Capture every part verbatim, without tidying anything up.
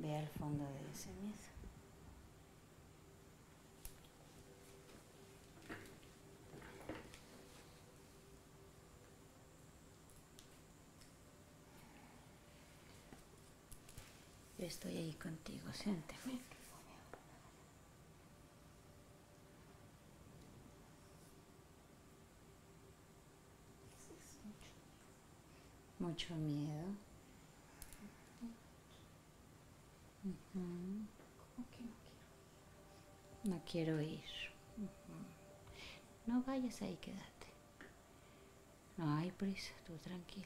Ve al fondo de ese miedo. Yo estoy ahí contigo, siénteme. Mucho miedo. Uh-huh. ¿Cómo que no quiero ir? No quiero ir. Uh-huh. No vayas ahí, quédate. No hay prisa, tú tranquila.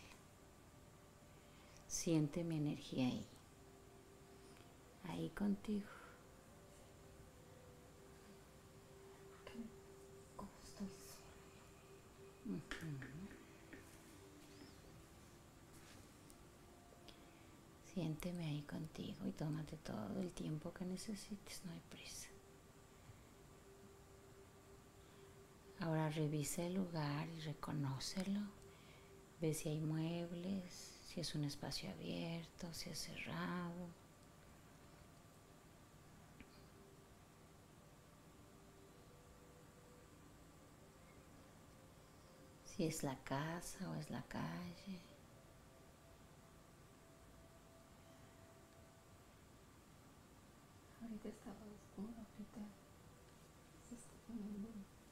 Siente mi energía ahí. Ahí contigo. ¿Cómo estoy sola? Uh-huh. Siénteme ahí contigo y tómate todo el tiempo que necesites, no hay prisa. Ahora revisa el lugar y reconócelo. Ve si hay muebles, si es un espacio abierto, si es cerrado. Si es la casa o es la calle. Ahorita estaba oscuro, ahorita se está poniendo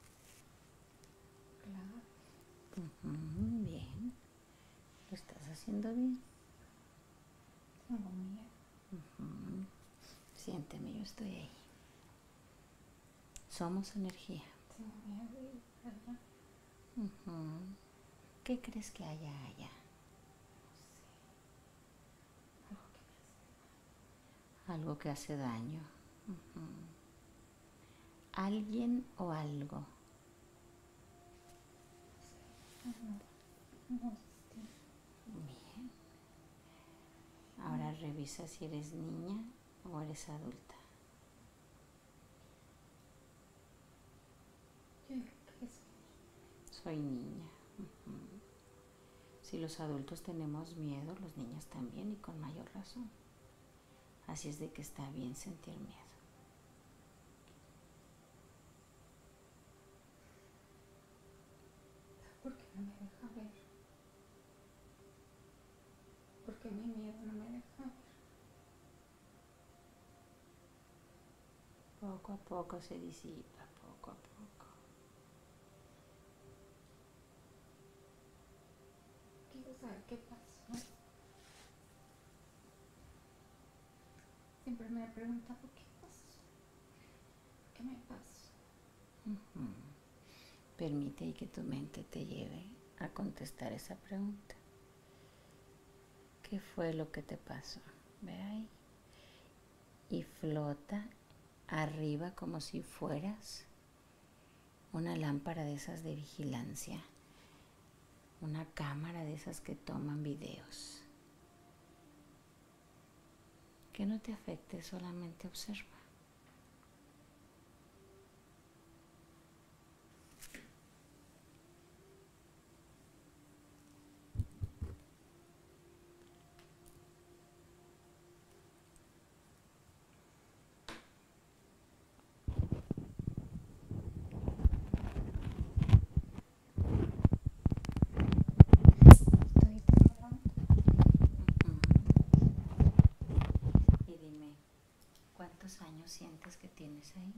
claro. Uh-huh, bien. Lo estás haciendo bien. Tengo miedo. Uh-huh. Siénteme, yo estoy ahí. Somos energía. Tengo miedo de ir allá. Uh-huh. ¿Qué crees que haya allá? No sé. Algo que me hace mal. Algo que hace daño. Uh-huh. ¿Alguien o algo? No sé. No, no sé. Bien. Ahora revisa si eres niña o eres adulta. Yo creo que soy. Soy niña. Uh-huh. Si los adultos tenemos miedo, los niños también y con mayor razón. Así es de que está bien sentir miedo. ¿Por qué no me deja ver? ¿Por qué mi miedo no me deja ver? Poco a poco se disipa, poco a poco. Quiero saber qué pasó. Siempre me he preguntado qué pasó. ¿Qué me pasó? Uh-huh. Permite que tu mente te lleve a contestar esa pregunta. ¿Qué fue lo que te pasó? Ve ahí. Y flota arriba como si fueras una lámpara de esas de vigilancia. Una cámara de esas que toman videos. Que no te afecte, solamente observa. Estoy temblando. Uh-huh. Y dime, ¿cuántos años sientes que tienes ahí?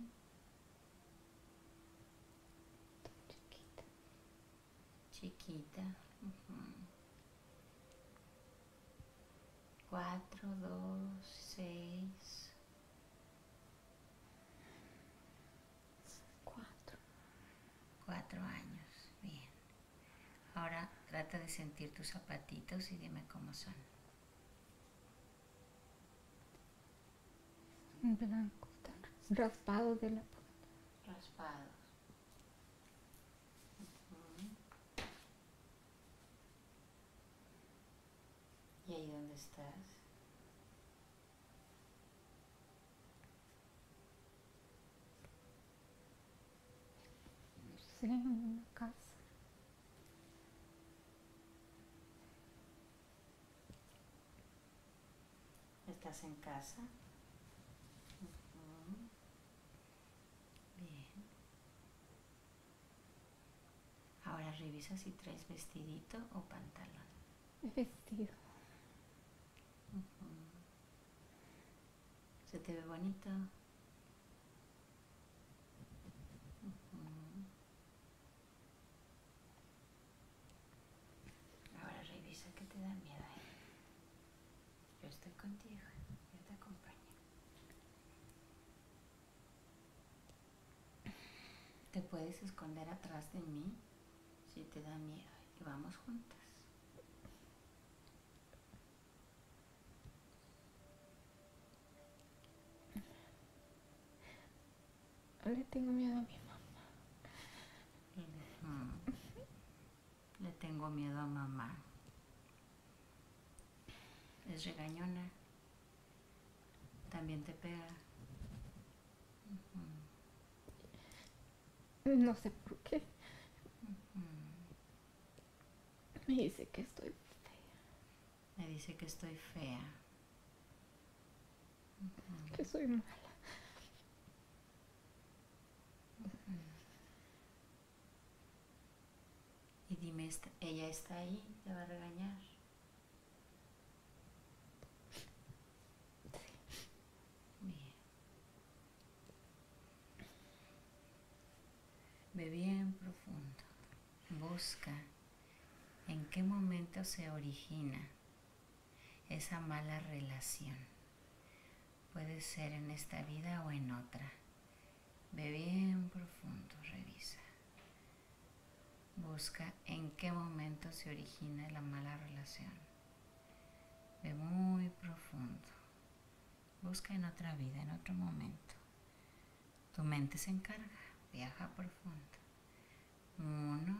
Chiquita. Chiquita. Uh-huh. Cuatro, dos, seis. Cuatro. Cuatro años. Bien. Ahora trata de sentir tus zapatitos y dime cómo son. En blanco, están raspados de la punta. Raspados. Uh-huh. ¿Y ahí dónde estás? Sí, en una casa. ¿Estás en casa? Uh-huh. Bien. Ahora revisa si traes vestidito o pantalón. Vestido. Uh-huh. ¿Se te ve bonito? Uh-huh. Ahora revisa que te da miedo ahí. Yo estoy contigo, yo te acompaño. Te puedes esconder atrás de mí si te da miedo y vamos juntas. Le tengo miedo a mi mamá. Uh-huh. Le tengo miedo a mamá. Es regañona. También te pega. Uh-huh. No sé por qué. Uh-huh. Me dice que estoy fea. Me dice que estoy fea. Uh-huh. Que soy mala. Uh-huh. Y dime, ¿ella está ahí? ¿Te va a regañar? Bien. Ve bien profundo. Busca en qué momento se origina esa mala relación. Puede ser en esta vida o en otra. Ve bien profundo, revisa. Busca en qué momento se origina la mala relación. Ve muy profundo. Busca en otra vida, en otro momento. Tu mente se encarga. Viaja profundo. Uno.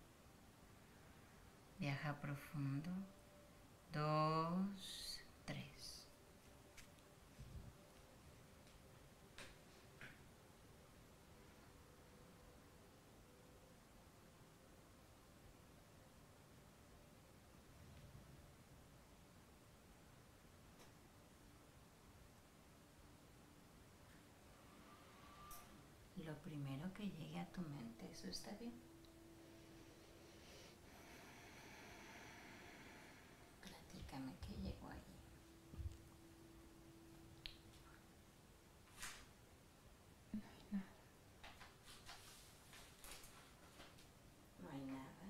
Viaja profundo. Dos. Tres. Lo primero que llegue a tu mente, ¿eso está bien? Platícame qué llegó allí. No hay nada. No hay nada.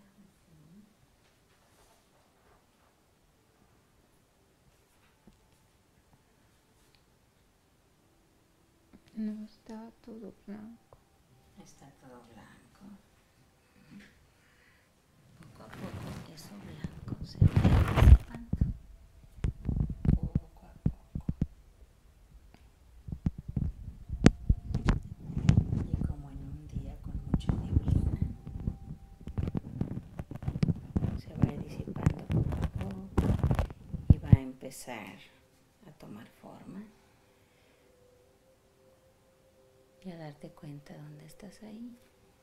Uh-huh. No, está todo blanco. Está todo blanco. Poco a poco eso blanco se va disipando. Poco a poco. Y como en un día con mucha neblina, se va a ir disipando poco a poco y va a empezar a tomar forma y a darte cuenta dónde estás ahí.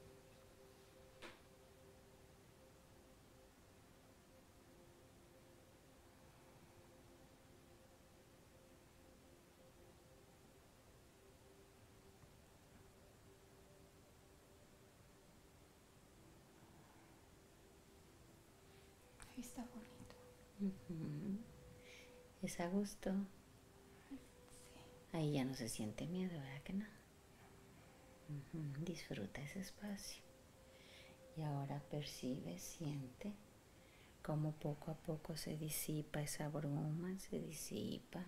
Ahí está bonito. Uh-huh. ¿Es a gusto? Sí. Ahí ya no se siente miedo, ¿verdad que no? Uh-huh. Disfruta ese espacio. Y ahora percibe, siente cómo poco a poco se disipa esa bruma, se disipa.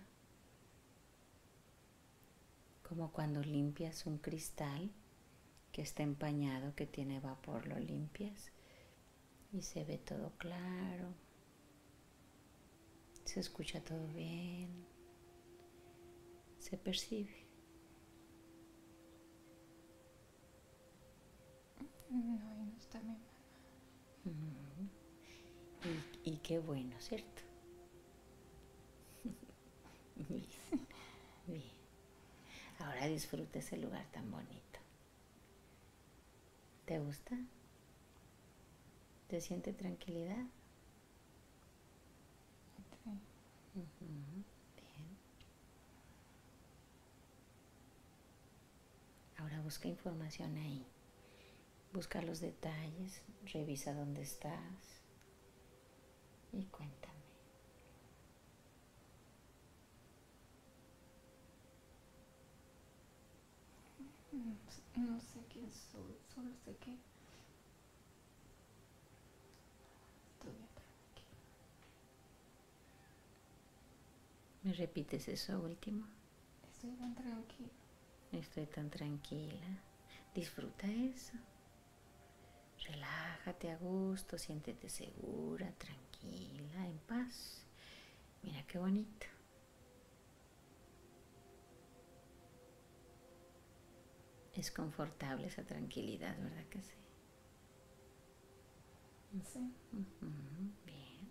Como cuando limpias un cristal que está empañado, que tiene vapor, lo limpias y se ve todo claro. Se escucha todo bien. Se percibe. No, ahí no está mi mamá. Uh-huh. y, y qué bueno, ¿cierto? Bien. Bien. Ahora disfruta ese lugar tan bonito. ¿Te gusta? ¿Te siente tranquilidad? Sí. Uh-huh. Bien. busca información ahí. Busca los detalles, revisa dónde estás y cuéntame. No sé, no sé quién soy, solo sé que estoy bien tranquila. ¿Me repites eso último? Estoy tan tranquila. Estoy tan tranquila. Disfruta eso. Relájate a gusto, siéntete segura, tranquila, en paz. Mira qué bonito. Es confortable esa tranquilidad, ¿verdad que sí? Sí. Uh-huh. Bien.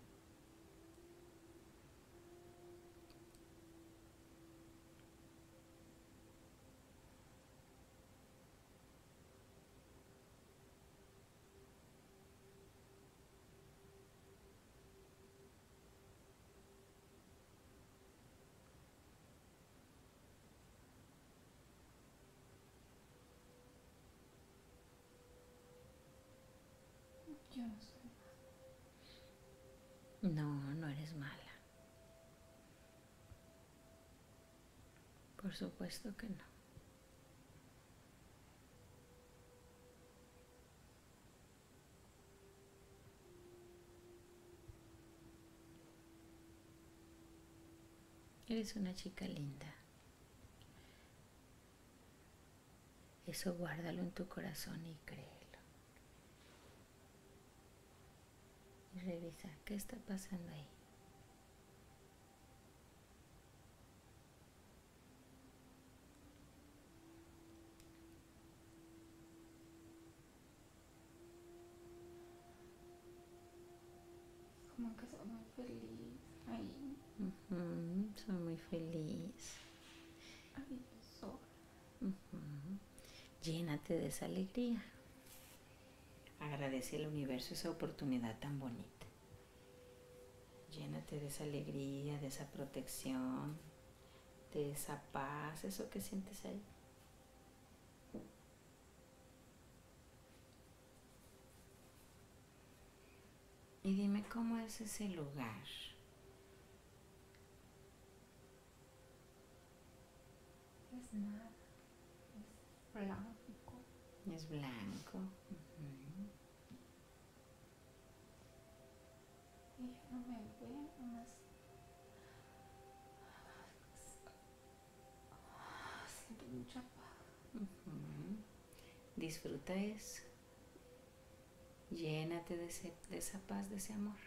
Yo no soy mala. No, no eres mala. Por supuesto que no. Eres una chica linda. Eso guárdalo en tu corazón y créelo. Y revisa qué está pasando ahí. Como que soy muy feliz ahí. Uh-huh. Soy muy feliz. Ahí sola. Uh-huh. Llénate de esa alegría. Agradece al universo esa oportunidad tan bonita. Llénate de esa alegría, de esa protección, de esa paz, eso que sientes ahí. Y dime cómo es ese lugar. Es nada. Es blanco. Es blanco. Uh-huh. Y yo no me veo, nomás siento mucha paz. Uh-huh. Disfruta eso. Llénate de, ese, de esa paz, de ese amor.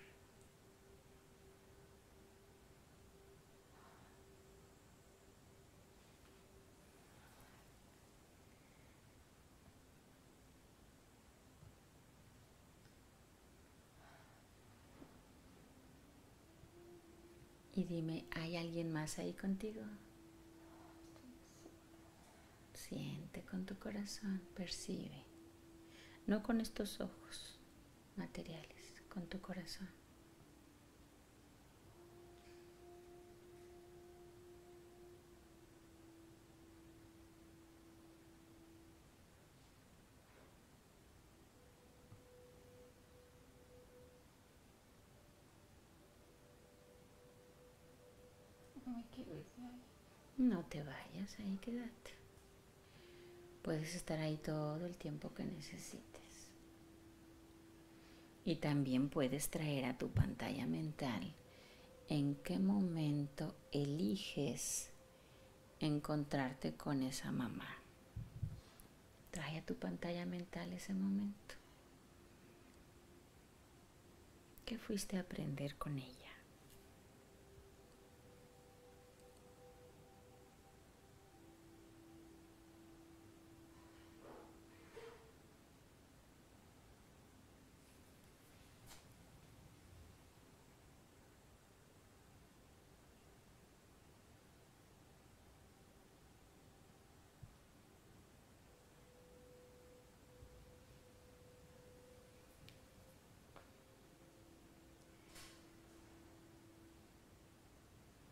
Y dime, ¿hay alguien más ahí contigo? Siente con tu corazón, percibe. No con estos ojos materiales, con tu corazón. No me quiero ir de ahí. No te vayas, ahí quédate. Puedes estar ahí todo el tiempo que necesites. Y también puedes traer a tu pantalla mental en qué momento eliges encontrarte con esa mamá. Trae a tu pantalla mental ese momento. ¿Qué fuiste a aprender con ella?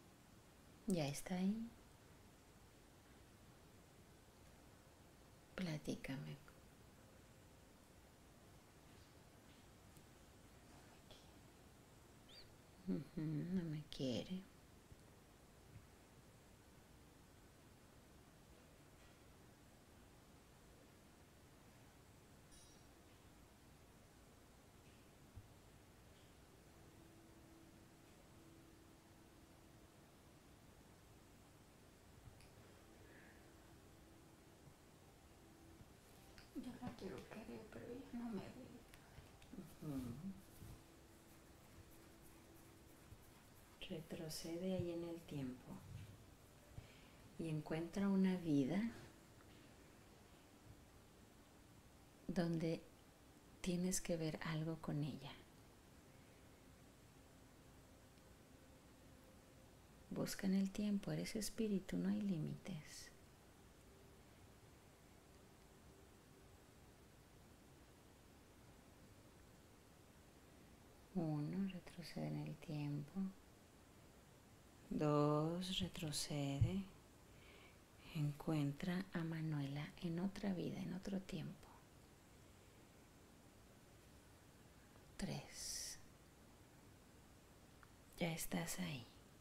¿Ya está ahí? Platícame. Ujú, no me quiere. Yo la quiero querer, pero ella no me ve. Ujú. Retrocede ahí en el tiempo y encuentra una vida donde tienes que ver algo con ella. Busca en el tiempo, eres espíritu, no hay límites. Uno, retrocede en el tiempo. Dos, retrocede. Encuentra a Manuela en otra vida, en otro tiempo. Tres. Ya estás ahí.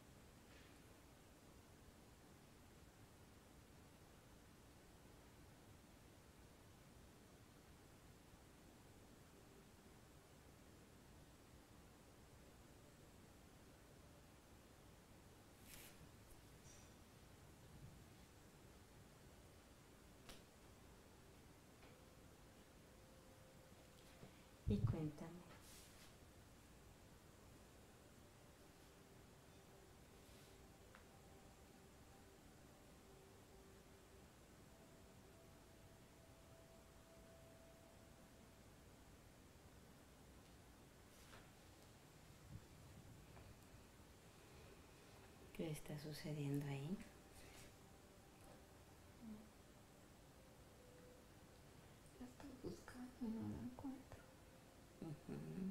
Y cuéntame. ¿Qué está sucediendo ahí? La estoy buscando y no la encuentro. Uh-huh.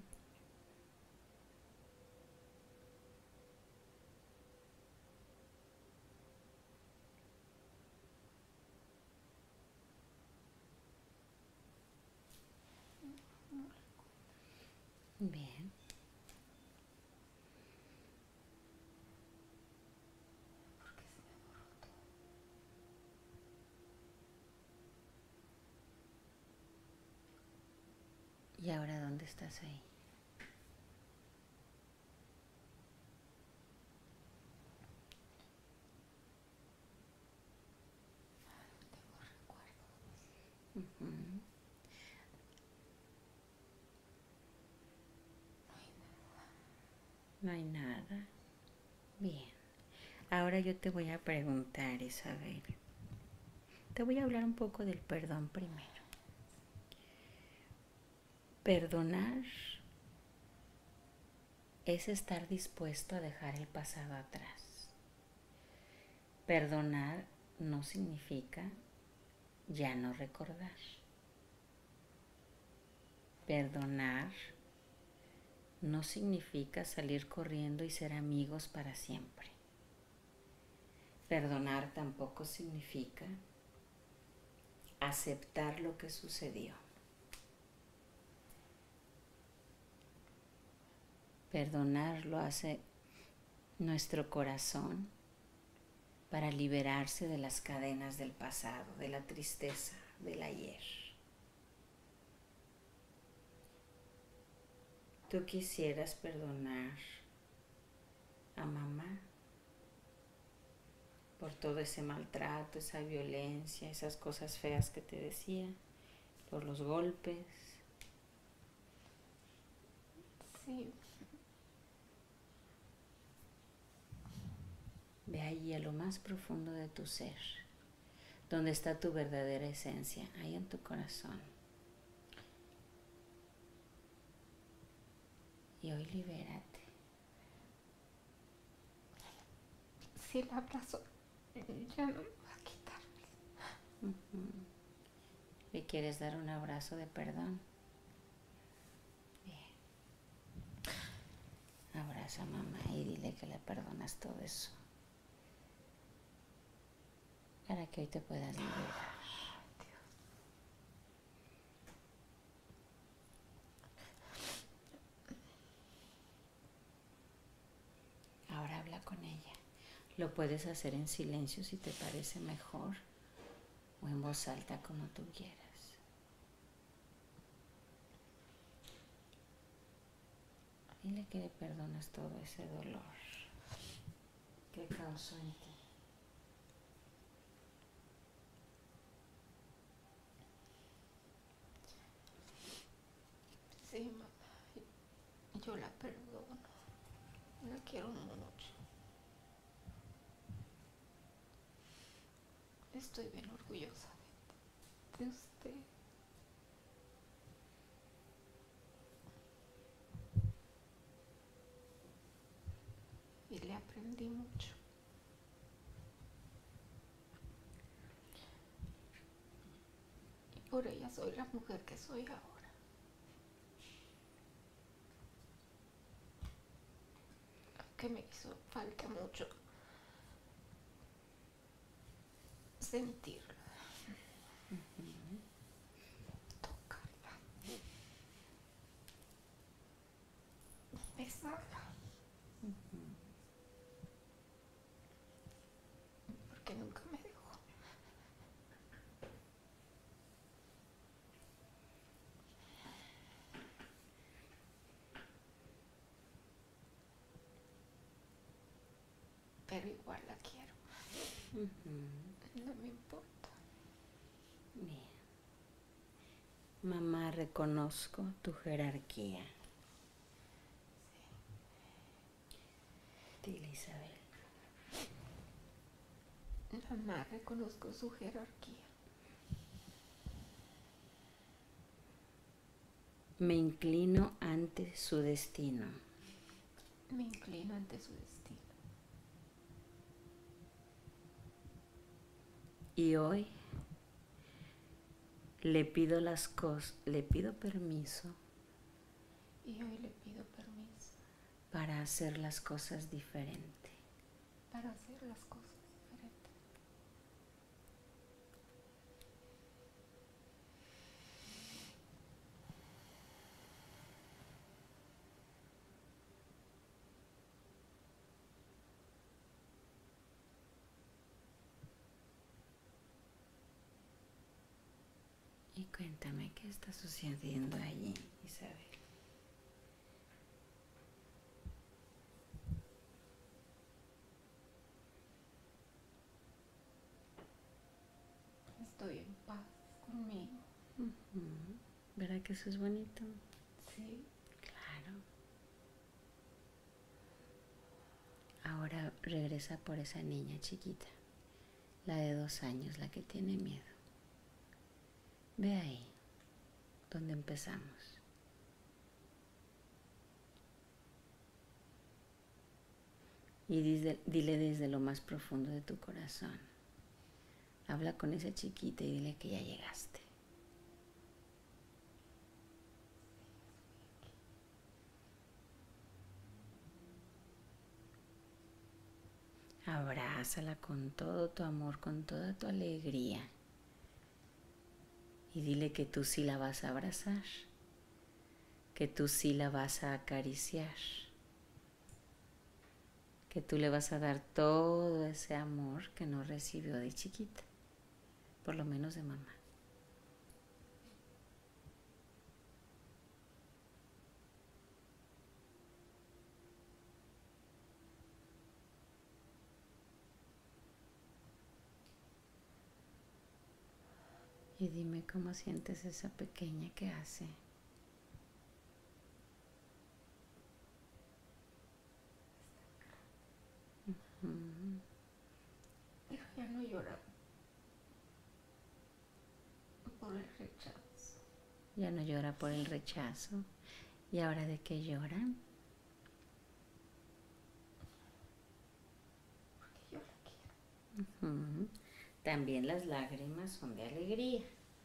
No la encuentro. Bien. Porque se me borró todo. ¿Y ahora dónde estás ahí? No tengo recuerdos. Uh-huh. No hay nada. No hay nada. Bien. Ahora yo te voy a preguntar, Isabel. Te voy a hablar un poco del perdón primero. Perdonar es estar dispuesto a dejar el pasado atrás. Perdonar no significa ya no recordar. Perdonar no significa salir corriendo y ser amigos para siempre. Perdonar tampoco significa aceptar lo que sucedió. Perdonar lo hace nuestro corazón para liberarse de las cadenas del pasado, de la tristeza del ayer. ¿Tú quisieras perdonar a mamá por todo ese maltrato, esa violencia, esas cosas feas que te decía, por los golpes? Sí. Ve allí a lo más profundo de tu ser, donde está tu verdadera esencia, ahí en tu corazón. Y hoy libérate. Si la abrazo, ya no me va a quitar. Uh-huh. ¿Le quieres dar un abrazo de perdón? Bien. Abraza a mamá y dile que le perdonas todo eso, para que hoy te puedas liberar. Lo puedes hacer en silencio si te parece mejor o en voz alta como tú quieras. Dile que le perdonas todo ese dolor que causó en ti. Sí, mamá, yo la perdono, la quiero mucho. Estoy bien orgullosa de, de usted. Y le aprendí mucho. Y por ella soy la mujer que soy ahora. Que me hizo falta mucho sentirla, uh-huh. Tocarla, besarla, uh-huh. Porque nunca me dejó. Pero igual la quiero. Uh-huh. No me importa. Bien. Mamá, reconozco tu jerarquía. Sí. Dile, Isabel. Mamá, reconozco su jerarquía. Me inclino ante su destino. Me inclino ante su destino. Y hoy le pido las cosas, le pido permiso. Y hoy le pido permiso. Para hacer las cosas diferente. Para hacer las cosas diferentes. Y cuéntame qué está sucediendo allí, Isabel. Estoy en paz conmigo. Uh-huh. ¿Verdad que eso es bonito? Sí. Claro. Ahora regresa por esa niña chiquita, la de dos años, la que tiene miedo. Ve ahí, donde empezamos. Y dile, dile desde lo más profundo de tu corazón. Habla con esa chiquita y dile que ya llegaste. Abrázala con todo tu amor, con toda tu alegría. Y dile que tú sí la vas a abrazar, que tú sí la vas a acariciar, que tú le vas a dar todo ese amor que no recibió de chiquita, por lo menos de mamá. Y dime cómo sientes esa pequeña que hace. Uh-huh. Pero ya no llora por el rechazo. Ya no llora por el rechazo. ¿Y ahora de qué llora? Porque yo la quiero. Uh-huh. También las lágrimas son de alegría.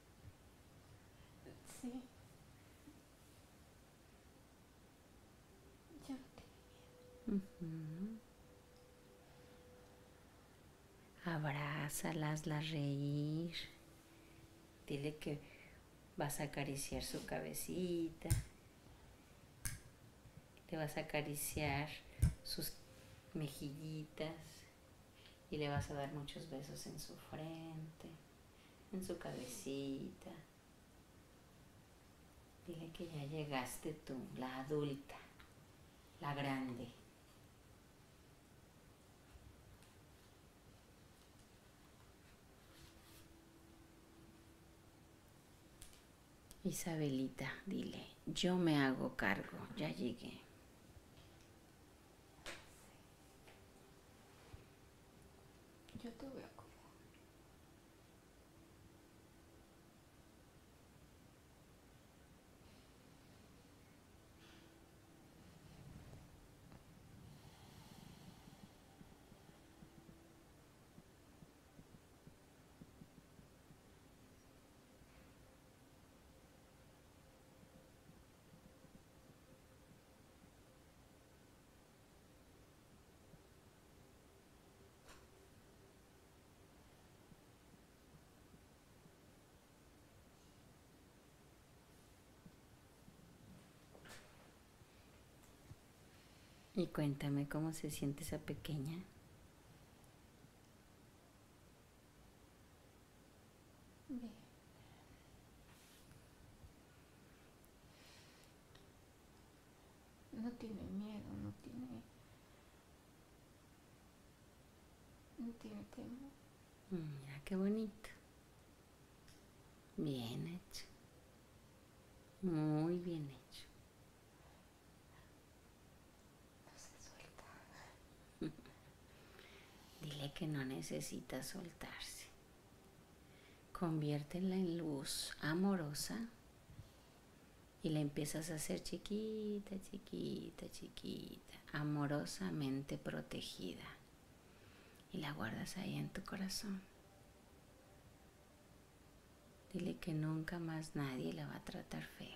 Sí. Ya no tiene miedo. Uh-huh. Abrázalas, las reír. Dile que vas a acariciar su cabecita. Le vas a acariciar sus mejillitas. Y le vas a dar muchos besos en su frente, en su cabecita. Dile que ya llegaste tú, la adulta, la grande. Isabelita, dile, yo me hago cargo, ya llegué. Yo te voy a cuidar. Y cuéntame cómo se siente esa pequeña. Bien. No tiene miedo, no tiene... No tiene temor. Mira qué bonito. Bien hecho. Muy bien hecho. No se suelta. Dile que no necesita soltarse. Conviértela en luz amorosa y la empiezas a hacer chiquita, chiquita, chiquita, amorosamente protegida. Y la guardas ahí en tu corazón. Dile que nunca más nadie la va a tratar feo.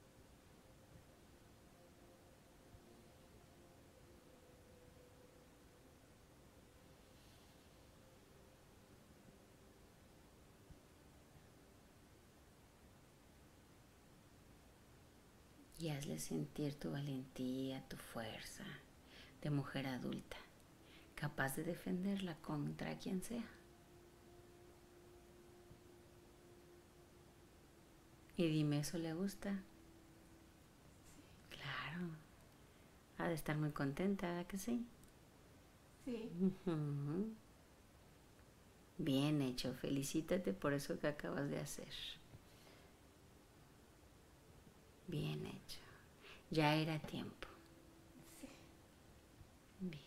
Y hazle sentir tu valentía, tu fuerza de mujer adulta, capaz de defenderla contra quien sea. Y dime, ¿eso le gusta? Sí. Claro. Ha de estar muy contenta, ¿verdad que sí? Sí. Uh-huh. Bien hecho, felicítate por eso que acabas de hacer. Bien hecho. Ya era tiempo. Sí. Bien.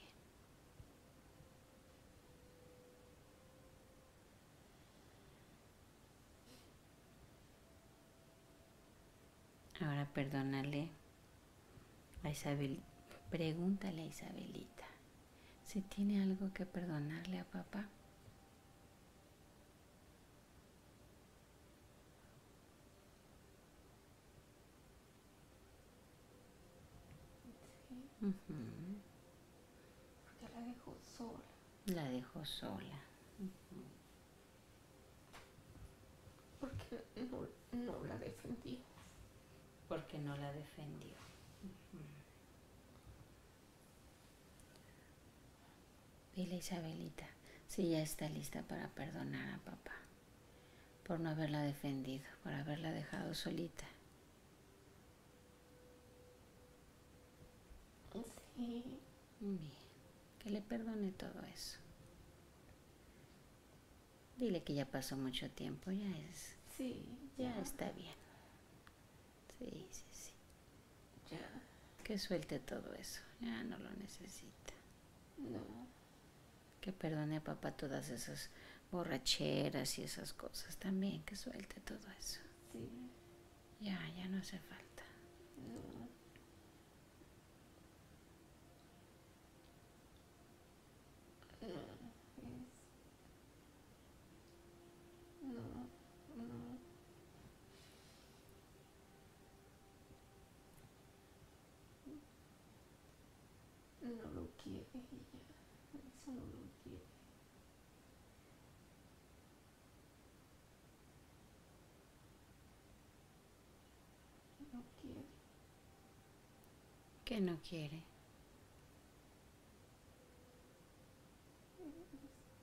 Ahora perdónale a Isabel. Pregúntale a Isabelita si tiene algo que perdonarle a papá. Sí. Uh-huh. Porque la dejó sola. La dejó sola. Uh-huh. Porque no, no la defendió. Porque no la defendió. Uh-huh. Dile, Isabelita, si ya está lista para perdonar a papá por no haberla defendido, por haberla dejado solita. Sí. Bien, que le perdone todo eso. Dile que ya pasó mucho tiempo, ya es, Sí, ya, ya. está bien. Sí, sí, sí. Ya. Que suelte todo eso, ya no lo necesita. No. Que perdone a papá todas esas borracheras y esas cosas también, que suelte todo eso. Sí. Ya, ya no hace falta. No. No. Es... No. No. No lo quiere ella. Eso no lo quiere. No quiere. ¿Qué no quiere?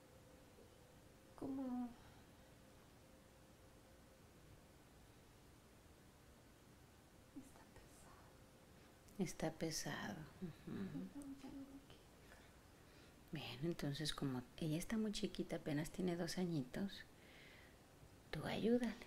Está pesado. Uh-huh. Bien, entonces como ella está muy chiquita, apenas tiene dos añitos, tú ayúdale.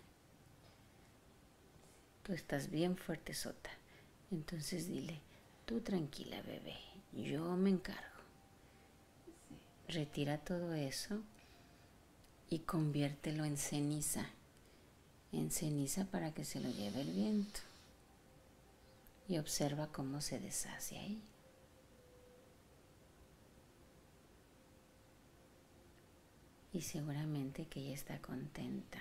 Tú estás bien fuerte, Sota. Entonces dile, tú tranquila, bebé, yo me encargo. Sí. Retira todo eso y conviértelo en ceniza. En ceniza para que se lo lleve el viento. Y observa cómo se deshace ahí. Y seguramente que ella está contenta.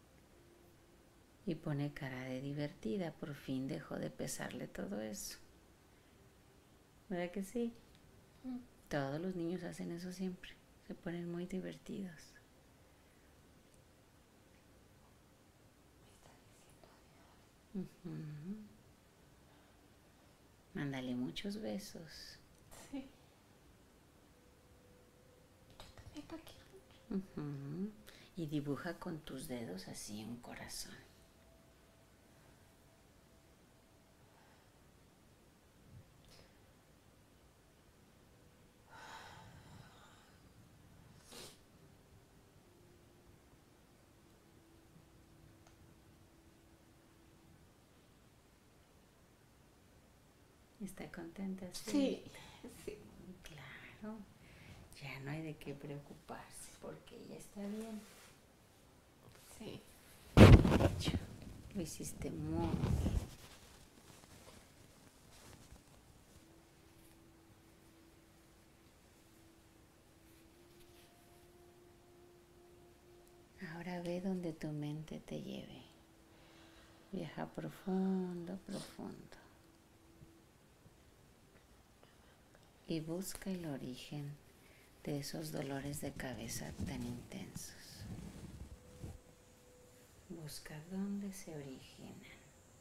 Y pone cara de divertida, por fin dejó de pesarle todo eso. ¿Verdad que sí? Mm. Todos los niños hacen eso siempre, se ponen muy divertidos. Uh-huh. Mándale muchos besos. Sí. Yo también la quiero mucho. Uh-huh. Y dibuja con tus dedos así un corazón. ¿Está contenta? Sí, sí. Claro. Ya no hay de qué preocuparse porque ella está bien. Sí. De hecho, lo hiciste muy bien. Ahora ve donde tu mente te lleve. Viaja profundo, profundo. Y busca el origen de esos dolores de cabeza tan intensos. Busca dónde se originan.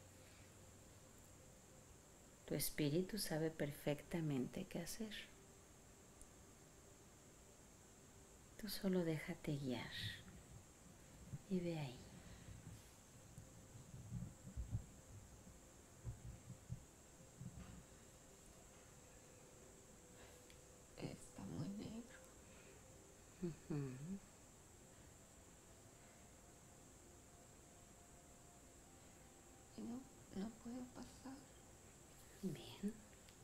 Tu espíritu sabe perfectamente qué hacer. Tú solo déjate guiar y ve ahí. Está muy negro. Uh-huh. Y no, no puedo pasar. Bien.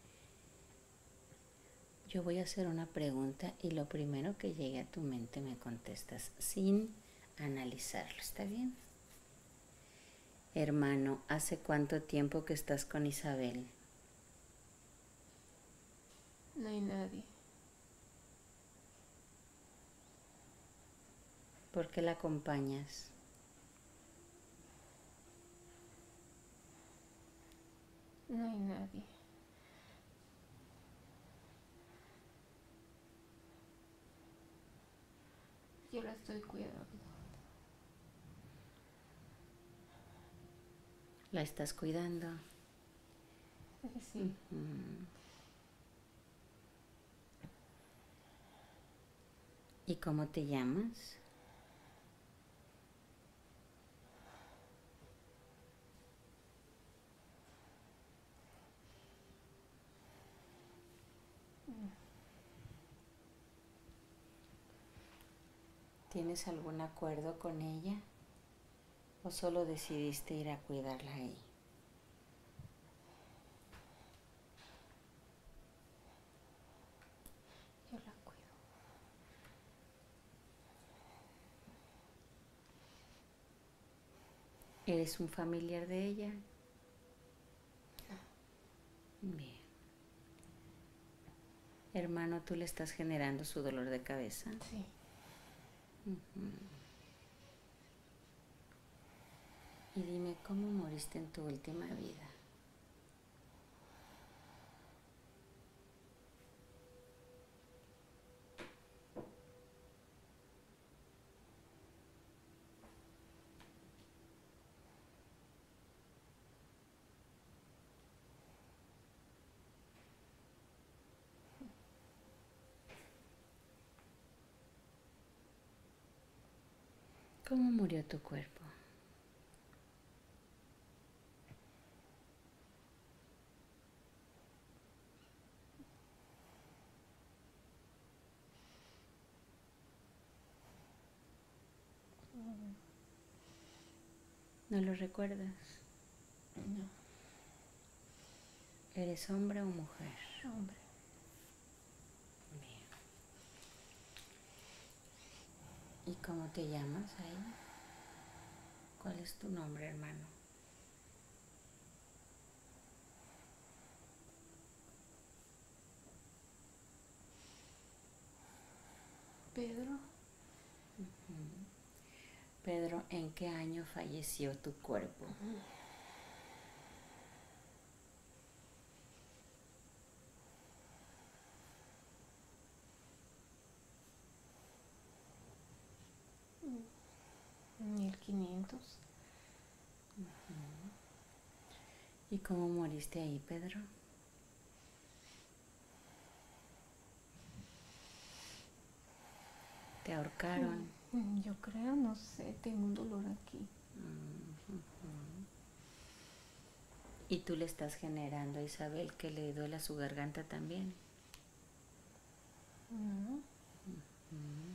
Yo voy a hacer una pregunta y lo primero que llegue a tu mente me contestas sin analizarlo, ¿está bien? Hermano, ¿hace cuánto tiempo que estás con Isabel? No hay nadie. ¿Por qué la acompañas? No hay nadie. Yo la estoy cuidando. ¿La estás cuidando? Sí. Uh-huh. ¿Y cómo te llamas? ¿Tienes algún acuerdo con ella? ¿O solo decidiste ir a cuidarla ahí? Yo la cuido. ¿Eres un familiar de ella? No. Bien. Hermano, ¿tú le estás generando su dolor de cabeza? Sí. Uh-huh. Y dime, ¿cómo moriste en tu última vida? ¿Cómo murió tu cuerpo? ¿No lo recuerdas? No. ¿Eres hombre o mujer? Hombre. Bien. ¿Y cómo te llamas ahí? ¿Cuál es tu nombre, hermano? Pedro. Uh-huh. Pedro, ¿en qué año falleció tu cuerpo? mil quinientos. Uh-huh. ¿Y cómo moriste ahí, Pedro? ¿Te ahorcaron? Yo creo, no sé, tengo un dolor aquí. Uh-huh. ¿Y tú le estás generando a Isabel que le duela su garganta también? No. Uh-huh.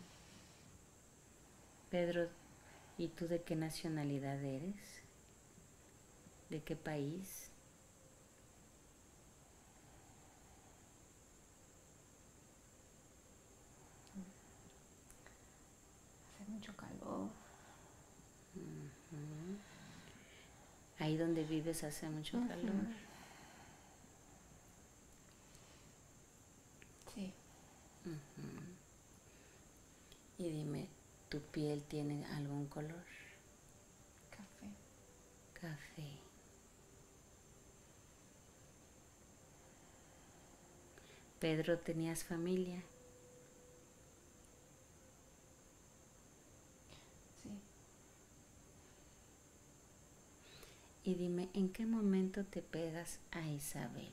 Pedro, ¿y tú de qué nacionalidad eres? ¿De qué país? Hace mucho calor. Uh-huh. Ahí donde vives hace mucho Uh-huh. calor. Sí. Uh-huh. Y dime, ¿tu piel tiene algún color? Café. Café. Pedro, ¿tenías familia? Sí. Y dime, ¿en qué momento te pegas a Isabel?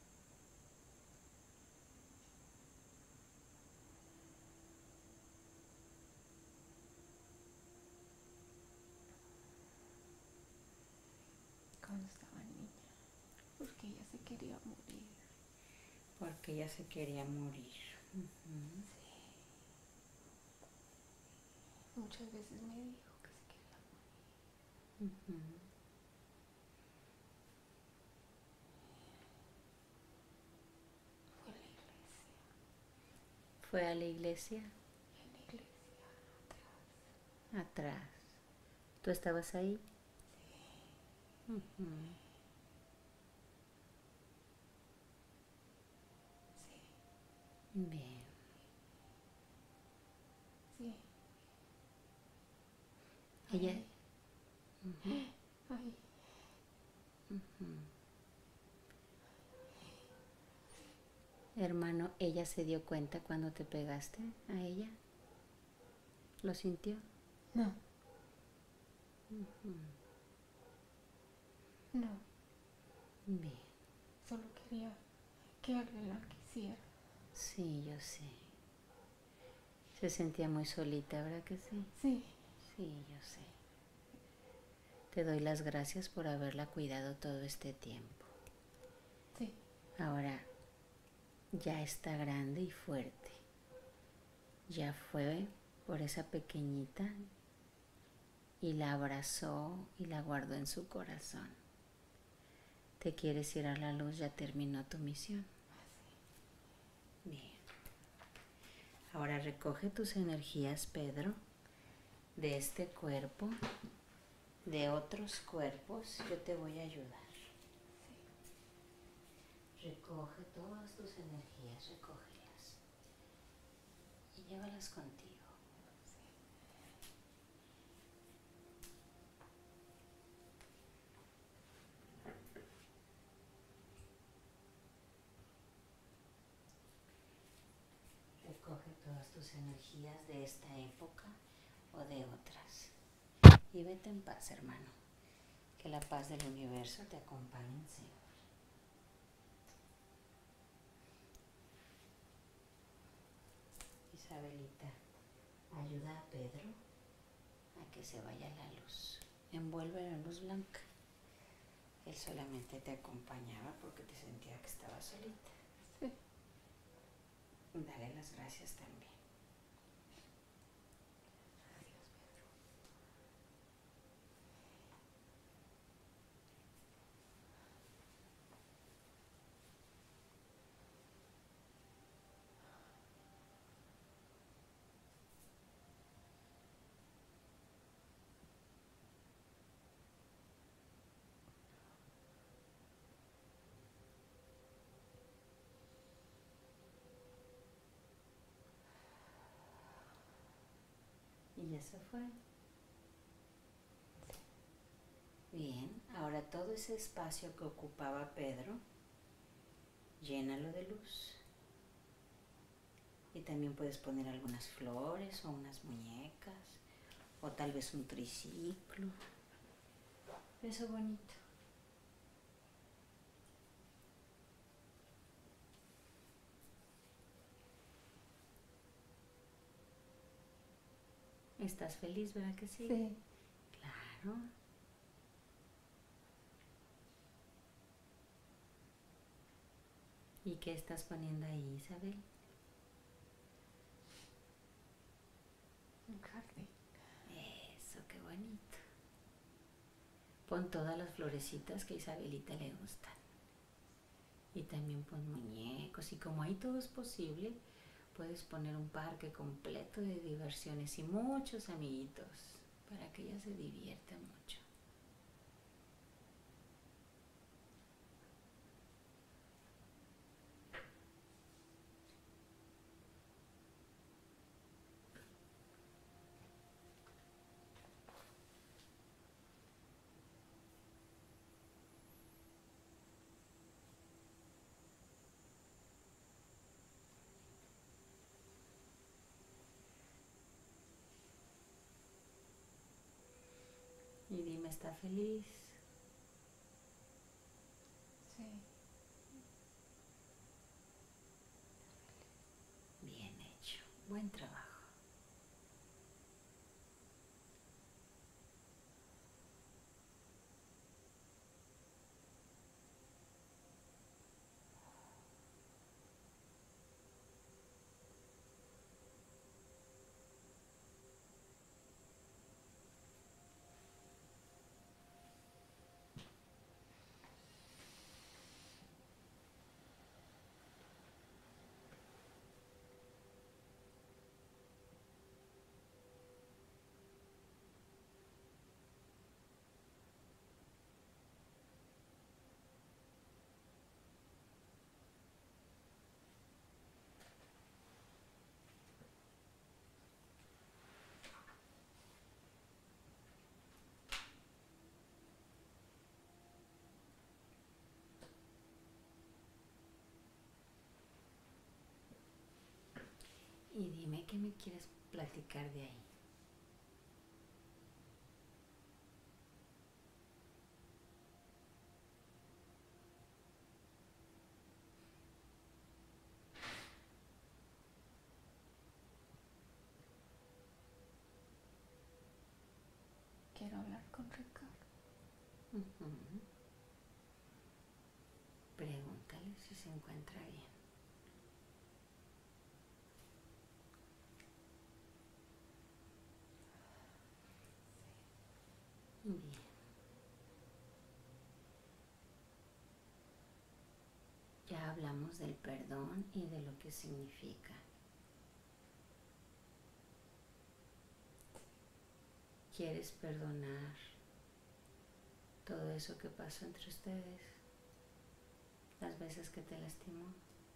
Cuando estaba niña. Porque ella se quería morir. Porque ella se quería morir. Uh-huh. Sí. Muchas veces me dijo que se quería morir. Uh-huh. Fue a la iglesia. ¿Fue a la iglesia? En la iglesia, atrás. Atrás. ¿Tú estabas ahí? Sí. Uh-huh. Sí. Bien. Sí. Ella. Ay. Uh-huh. Ay. Uh-huh. Hermano, ¿ella se dio cuenta cuando te pegaste a ella? ¿Lo sintió? No. Uh-huh. No. Bien. Solo quería que alguien la quisiera. Sí, yo sé. Se sentía muy solita, ¿verdad que sí? Sí. Sí, yo sé. Te doy las gracias por haberla cuidado todo este tiempo. Sí. Ahora ya está grande y fuerte. Ya fue por esa pequeñita y la abrazó y la guardó en su corazón. ¿Te quieres ir a la luz? Ya terminó tu misión. Bien. Ahora recoge tus energías, Pedro, de este cuerpo, de otros cuerpos. Yo te voy a ayudar. Sí. Recoge todas tus energías, recógelas y llévalas contigo. Recoge todas tus energías de esta época o de otras. Y vete en paz, hermano. Que la paz del universo te acompañe siempre. Isabelita, ayuda a Pedro a que se vaya la luz. Envuelve en luz blanca. Él solamente te acompañaba porque te sentía que estaba solita. Sí. Dale las gracias también. Gracias, Pedro. Y ya se fue. Bien, ahora todo ese espacio que ocupaba Pedro, llénalo de luz. Y también puedes poner algunas flores o unas muñecas, o tal vez un triciclo. Eso bonito. ¿Estás feliz, verdad que sí? Sí. Claro. ¿Y qué estás poniendo ahí, Isabel? Un jardín. Eso, qué bonito. Pon todas las florecitas que a Isabelita le gustan. Y también pon muñecos. Y como ahí todo es posible, puedes poner un parque completo de diversiones y muchos amiguitos para que ella se divierta mucho. Y dime, ¿está feliz? Sí. Bien hecho. Buen trabajo. Y dime, ¿qué me quieres platicar de ahí? Quiero hablar con Ricardo. Uh-huh. Pregúntale si se encuentra bien. Bien. Ya hablamos del perdón y de lo que significa. ¿Quieres perdonar todo eso que pasó entre ustedes? Las veces que te lastimó.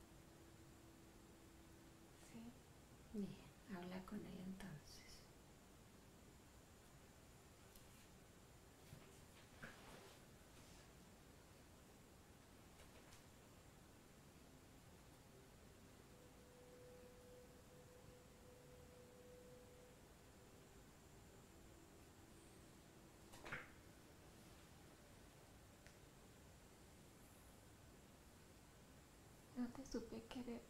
Sí. Bien, habla con él entonces. No te supe querer.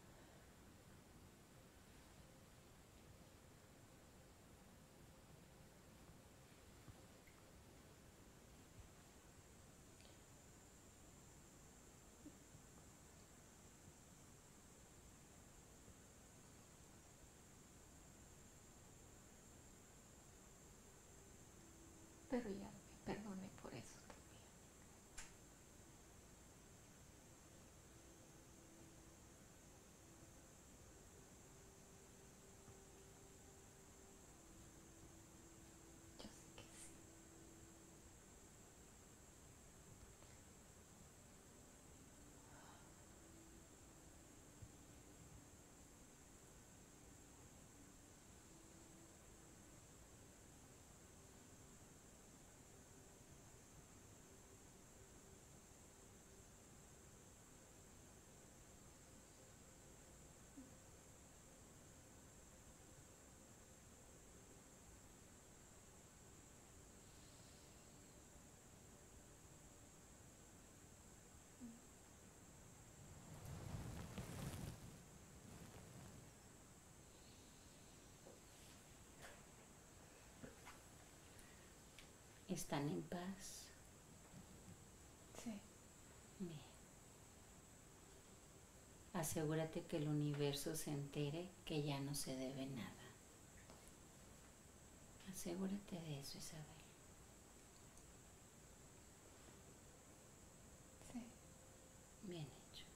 Pero ya me perdoné por eso también. Yo sé que sí. ¿Están en paz? Sí. Bien. Asegúrate que el universo se entere que ya no se debe nada. Asegúrate de eso, Isabel. Sí. Bien hecho.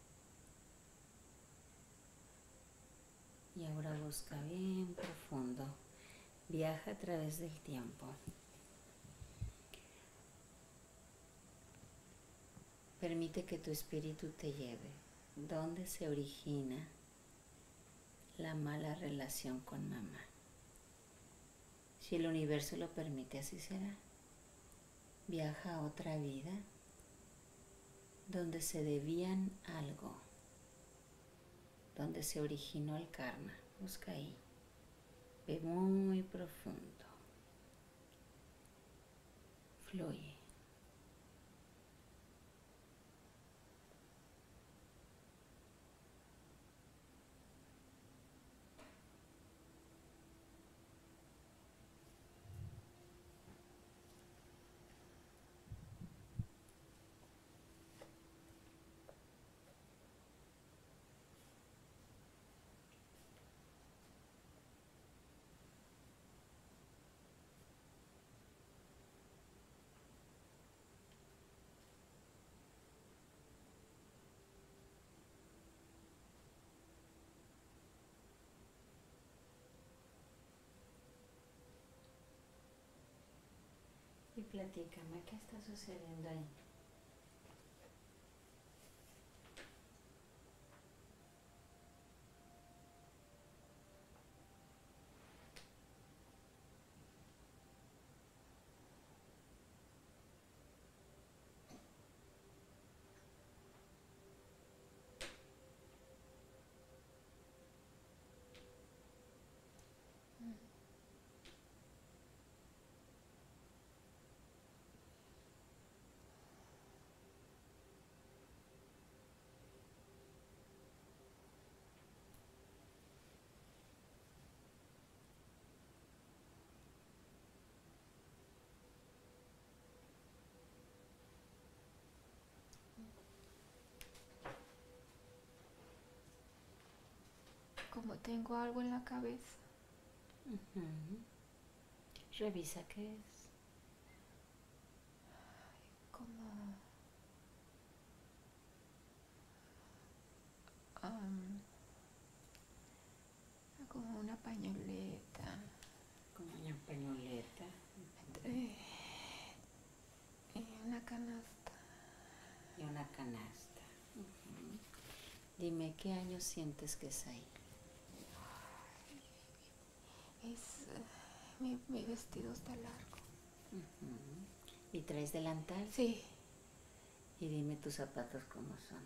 Y ahora busca bien profundo. Viaja a través del tiempo. Permite que tu espíritu te lleve. ¿Dónde se origina la mala relación con mamá? Si el universo lo permite, así será. Viaja a otra vida donde se debían algo, donde se originó el karma. Busca ahí. Ve muy profundo. Fluye. Y platícame, ¿qué está sucediendo ahí? Como tengo algo en la cabeza. Uh-huh. Revisa qué es. Como... Um, como una pañoleta. Como una pañoleta. Eh, y una canasta. Y una canasta. Uh-huh. Dime, ¿qué año sientes que es ahí? Es... Uh, mi, mi vestido está largo. Uh-huh. ¿Y traes delantal? Sí. Y dime tus zapatos cómo son.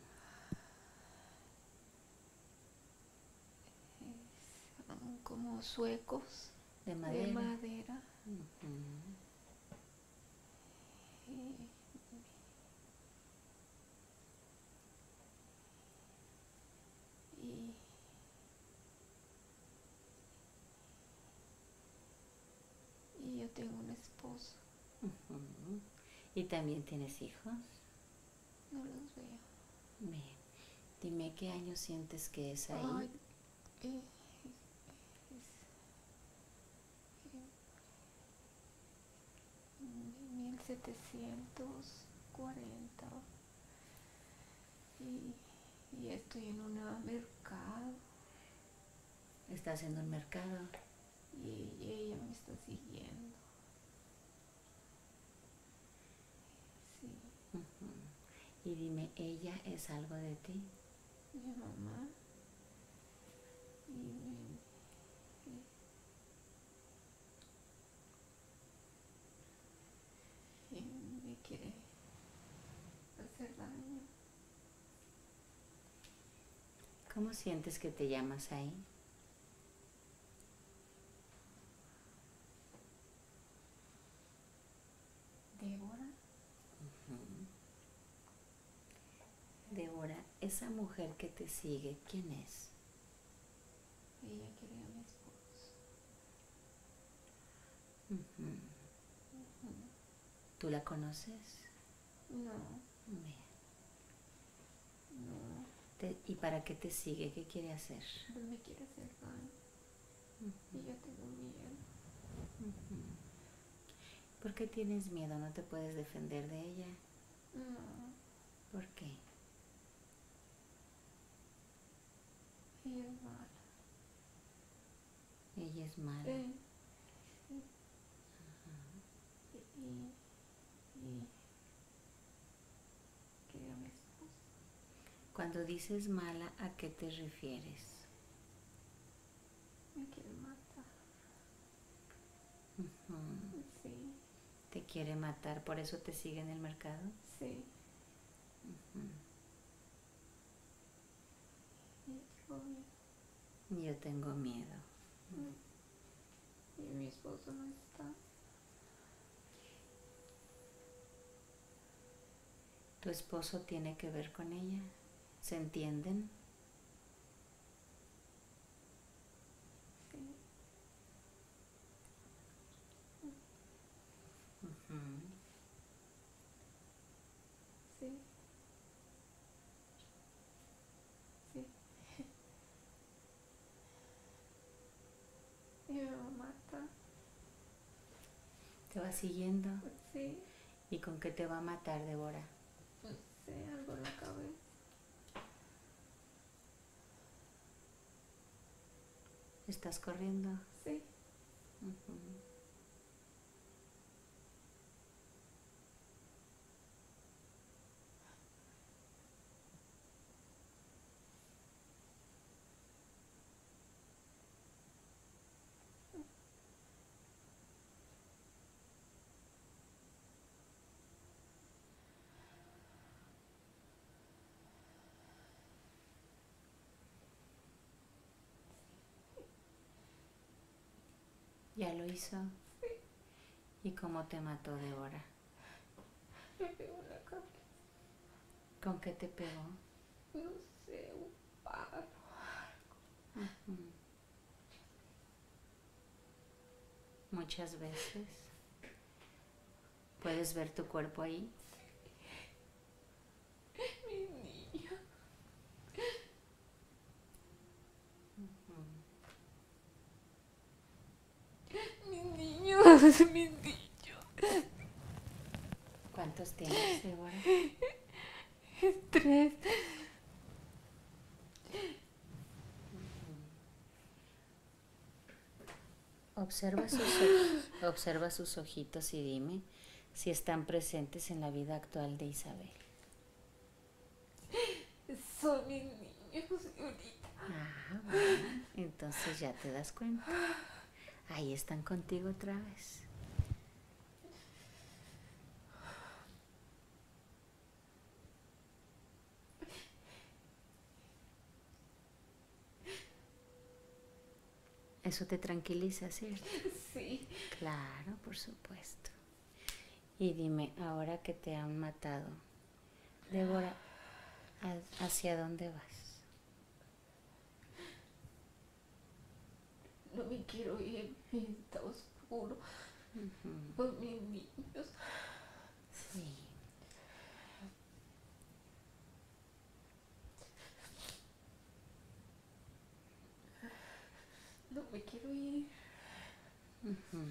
Son como suecos. De madera. De madera. Uh-huh. Y, y, y yo tengo un esposo. Uh-huh. ¿Y también tienes hijos? No los veo. Bien. Dime qué año sientes que es ahí. Ay, eh, es mil setecientos cuarenta y, y estoy en un mercado. ¿Estás en un mercado? Y ella me está siguiendo. Sí. Uh-huh. Y dime, ¿ella es algo de ti? Mi mamá. Y me, y, y me quiere hacer daño. ¿Cómo sientes que te llamas ahí? Débora. Uh-huh. Débora, esa mujer que te sigue, ¿quién es? Ella quería a mi esposo. Uh-huh. Uh-huh. ¿Tú la conoces? No, Bien. no. Te- ¿Y para qué te sigue? ¿Qué quiere hacer? Pues me quiere hacer daño. Ujú, Y yo tengo miedo. ujú. ¿Por qué tienes miedo? ¿No te puedes defender de ella? No, ¿Por qué? ella es mala. Ella es mala. Eh, sí. Y, y, y quería a mi esposo. Cuando dices mala, ¿a qué te refieres? Me quiere matar. Ujú. Sí, ¿Te quiere matar? ¿Por eso te sigue en el mercado? sí. Ujú. Y yo tengo miedo. Yo tengo miedo. Y mi esposo no está. ¿Tu esposo tiene que ver con ella? ¿Se entienden? Sí, Ujú. sí, sí. Y me va a matar. ¿Te va siguiendo? Sí, ¿Y con qué te va a matar, Débora? no sé, algo en la cabeza. ¿Estás corriendo? Sí, Ujú. ¿Ya lo hizo? ¿Y cómo te mató, Débora? me pegó en la cabeza. ¿Con qué te pegó? No sé, un palo. Ujú. Muchas veces. ¿Puedes ver tu cuerpo ahí? Mi niño. Ujú. Mi niño. Mi niño. ¿Cuántos tienes, Débora? Tres. Observa sus, o- observa sus ojitos y dime si están presentes en la vida actual de Isabel. Son mis niños, señorita. Ah, bueno, entonces ya te das cuenta. Ahí están contigo otra vez. Eso te tranquiliza, ¿cierto? Sí. Claro, por supuesto. Y dime, ahora que te han matado, Débora, ¿ha- ¿hacia dónde vas? No me quiero ir. Está oscuro. Ujú. Por mis niños. Sí. No me quiero ir. Ujú.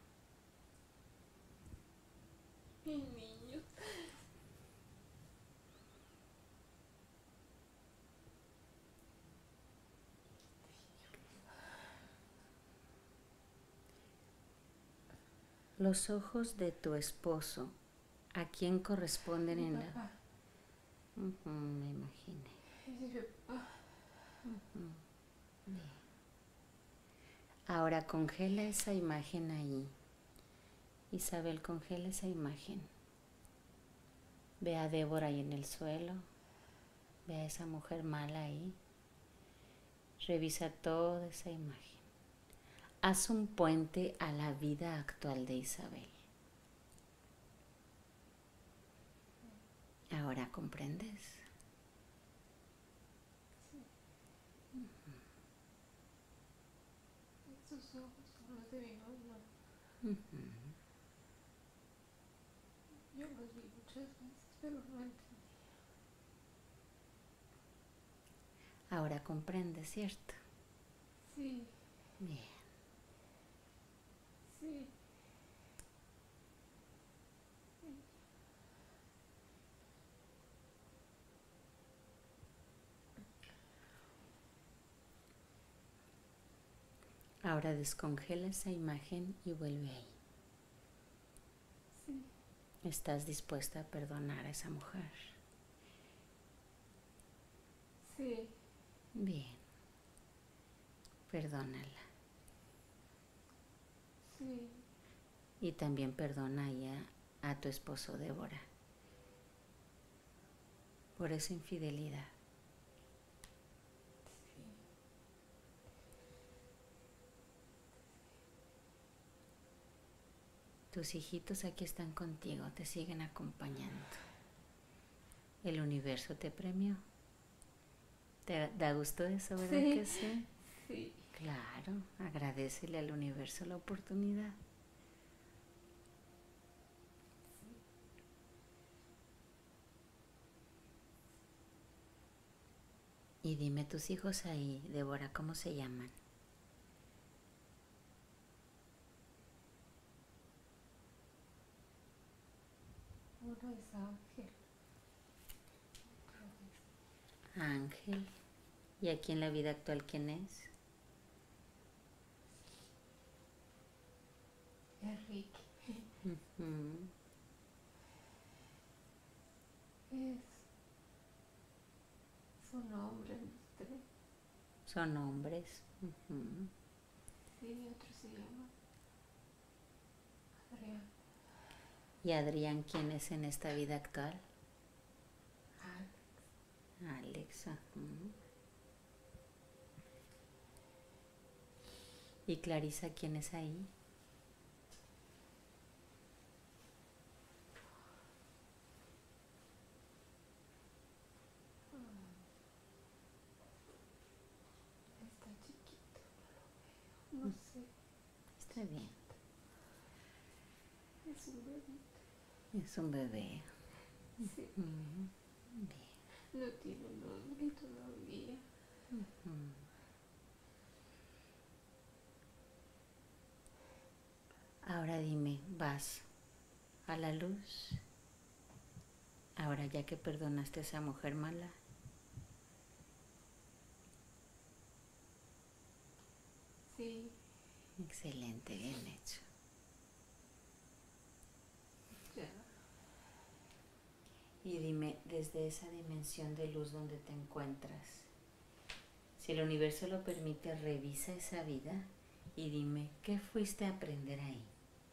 Mis niños. Los ojos de tu esposo, ¿a quién corresponden Mi en la...? papá. Ujú, me imaginé. Es mi papá. Ujú. Bien. Ahora congela esa imagen ahí. Isabel, congela esa imagen. Ve a Débora ahí en el suelo. Ve a esa mujer mala ahí. Revisa toda esa imagen. Haz un puente a la vida actual de Isabel. Ahora comprendes. Esos ojos son los de mi mamá. Ujú. muchas veces, pero no entendía. Ahora comprendes, ¿cierto? Sí, Bien. sí. Ahora descongela esa imagen y vuelve ahí. Sí. ¿Estás dispuesta a perdonar a esa mujer? Sí. Bien. Perdónala. Sí. Y también perdona ya a tu esposo Débora por esa infidelidad. Sí. Tus hijitos aquí están contigo, te siguen acompañando. El universo te premió. ¿Te da gusto eso, verdad Sí. que sí? Sí. Claro, agradécele al universo la oportunidad. Y dime, tus hijos ahí, Débora, ¿cómo se llaman? Uno es Ángel. Otro Ángel. ¿Y aquí en la vida actual quién es? es Enrique. Uh-huh. Es su nombre, los tres. Son hombres. Uh-huh. Sí, otro se llama Adrián. ¿Y Adrián quién es en esta vida actual? Alex. Alex. Uh-huh. ¿Y Clarisa quién es ahí? Está chiquito, no lo veo. No sé. Está bien. Es un bebito. Es un bebé. Sí. Uh-huh. Bien. No tiene nombre todavía. Uh-huh. Ahora dime, ¿vas a la luz? Ahora ya que perdonaste a esa mujer mala. Sí. Excelente, bien hecho. Ya. Y dime, desde esa dimensión de luz donde te encuentras, si el universo lo permite, revisa esa vida y dime, ¿qué fuiste a aprender ahí?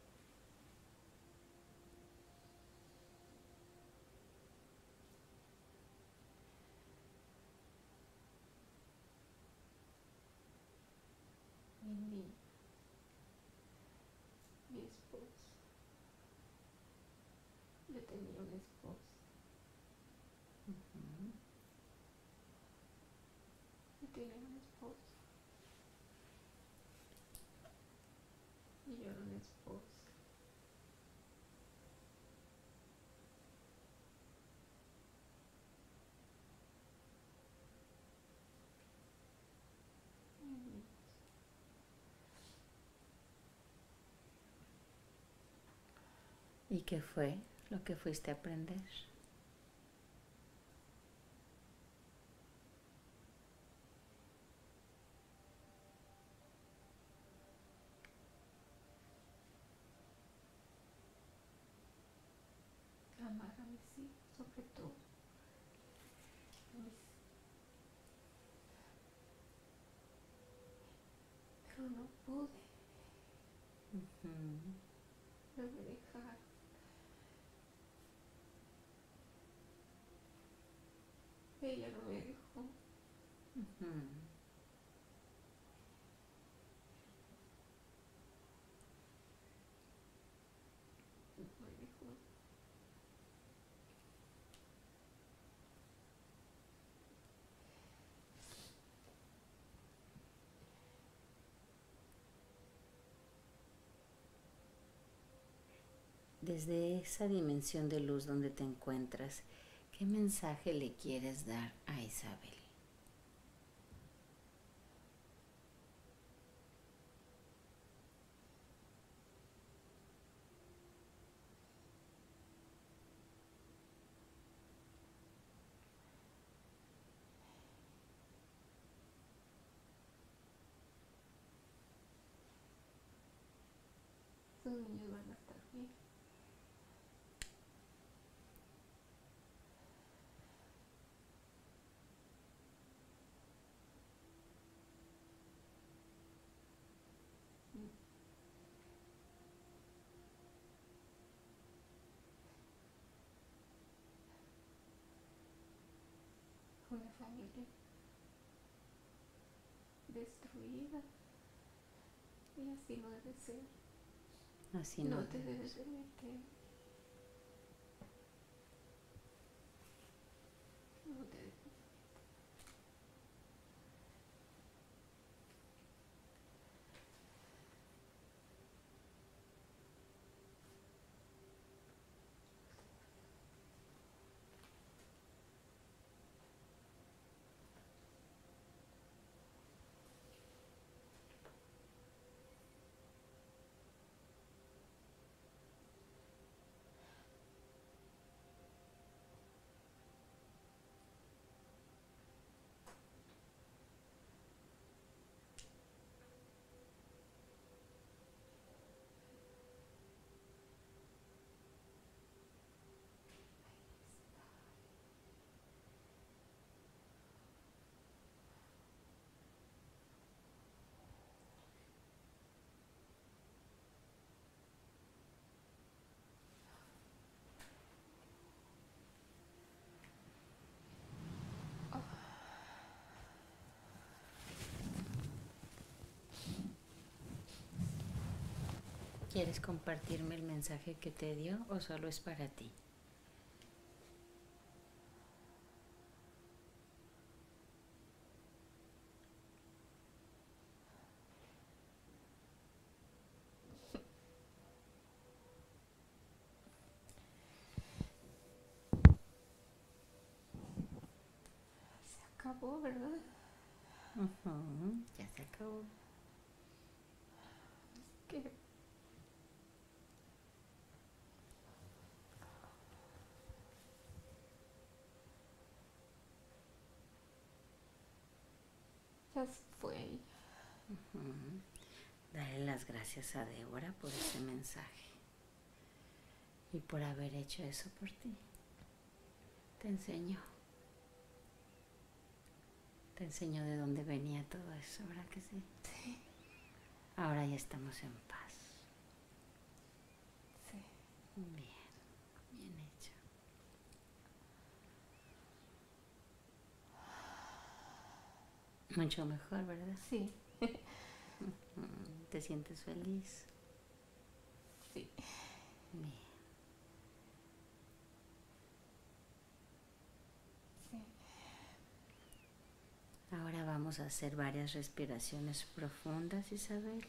Mi niño. Mi esposo. Yo tenía un esposo. Uh-huh. Yo tenía un esposo. Y yo era una esposa. Mm. ¿Y qué fue lo que fuiste a aprender? Amar a mis hijos, sobre todo. Mis... Pero no pude. Uh-huh. No me dejaron. Ella no me dejó. Uh-huh. No me dejó. desde esa dimensión de luz donde te encuentras, ¿qué mensaje le quieres dar a Isabel? Sus niños van a estar bien. Una familia destruida y así no debe ser. Así no, No te debe debes ser. de meter. No te debes. ¿Quieres compartirme el mensaje que te dio o solo es para ti? Se acabó, ¿verdad? Uh-huh. Ya se acabó. Que ya se fue ella. Uh-huh. Dale las gracias a Débora por ese mensaje y por haber hecho eso por ti. Te enseñó. Te enseñó de dónde venía todo eso, ¿verdad que sí? Sí. Ahora ya estamos en paz. Sí. Bien, bien hecho. Mucho mejor, ¿verdad? Sí. ¿Te sientes feliz? Sí. Bien. Sí. Ahora vamos a hacer varias respiraciones profundas, Isabel.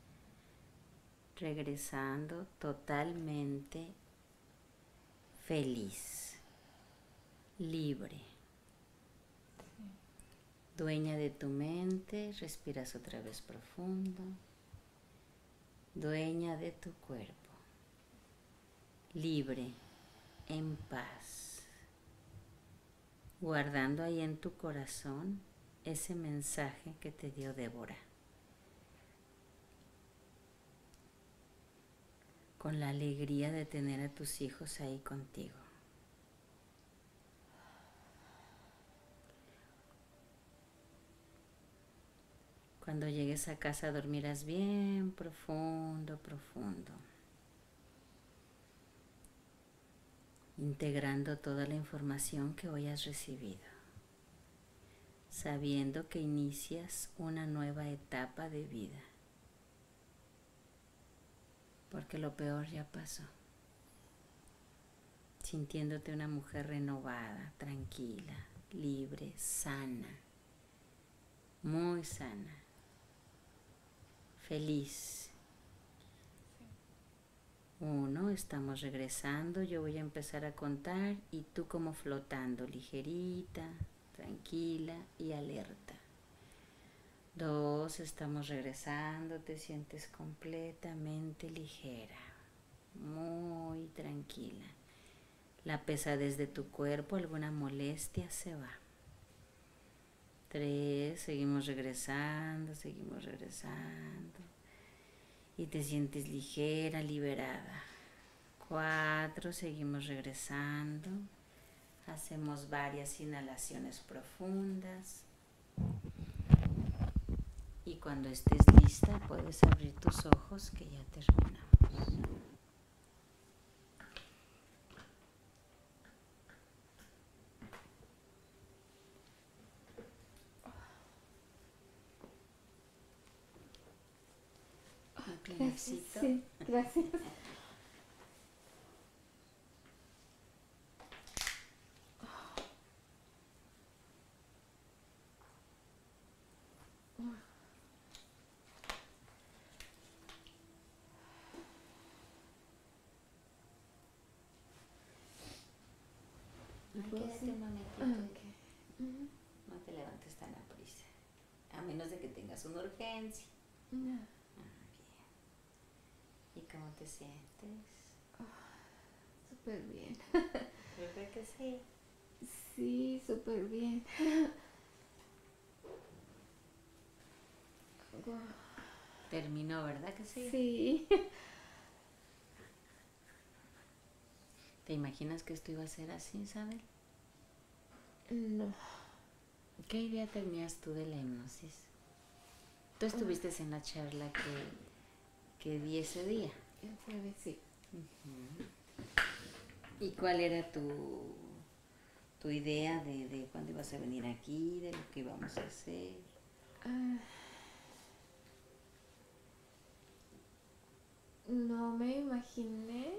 Regresando totalmente feliz, libre. Sí. Dueña de tu mente, respiras otra vez profundo. Dueña de tu cuerpo, libre, en paz. Guardando ahí en tu corazón ese mensaje que te dio Débora. Con la alegría de tener a tus hijos ahí contigo. Cuando llegues a casa dormirás bien profundo, profundo. Integrando toda la información que hoy has recibido. Sabiendo que inicias una nueva etapa de vida. Porque lo peor ya pasó. Sintiéndote una mujer renovada, tranquila, libre, sana, muy sana, feliz, Uno, estamos regresando, yo voy a empezar a contar y tú como flotando, ligerita, tranquila y alerta. Dos, estamos regresando, te sientes completamente ligera, muy tranquila. La pesadez de tu cuerpo, alguna molestia se va. Tres, seguimos regresando, seguimos regresando. Y te sientes ligera, liberada. Cuatro, seguimos regresando. Hacemos varias inhalaciones profundas. Y cuando estés lista, puedes abrir tus ojos, que ya terminamos. Un Gracias. Sí, gracias. Quédate un momentito. Ah, okay. Uh-huh. No te levantes tan a prisa. A menos de que tengas una urgencia. No. Ah, bien. ¿Y cómo te sientes? Oh, súper bien. ¿Verdad que sí? Sí, súper bien. Terminó, ¿verdad que sí? Sí. ¿Te imaginas que esto iba a ser así, Isabel? No. ¿Qué idea tenías tú de la hipnosis? Tú estuviste en la charla que, que di ese día. El jueves, sí. Uh-huh. ¿Y cuál era tu, tu idea de, de cuándo ibas a venir aquí, de lo que íbamos a hacer? Uh, no me imaginé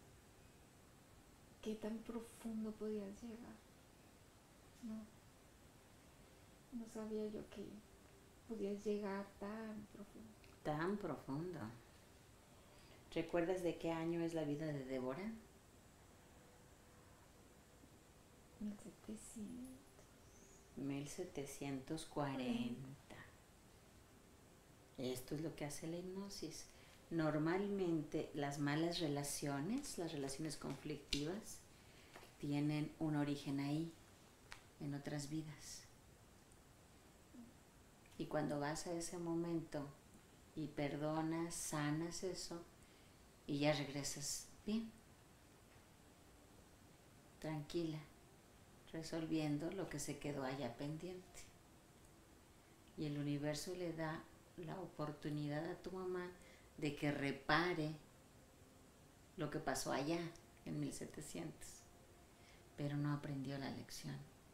qué tan profundo podías llegar. No. No sabía yo que podías llegar tan profundo. Tan profundo. ¿Recuerdas de qué año es la vida de Débora? mil setecientos. mil setecientos cuarenta. Esto es lo que hace la hipnosis. Normalmente las malas relaciones, las relaciones conflictivas, tienen un origen ahí, en otras vidas. Y cuando vas a ese momento y perdonas, sanas eso, y ya regresas bien, tranquila, resolviendo lo que se quedó allá pendiente. Y el universo le da la oportunidad a tu mamá de que repare lo que pasó allá en mil setecientos, pero no aprendió la lección.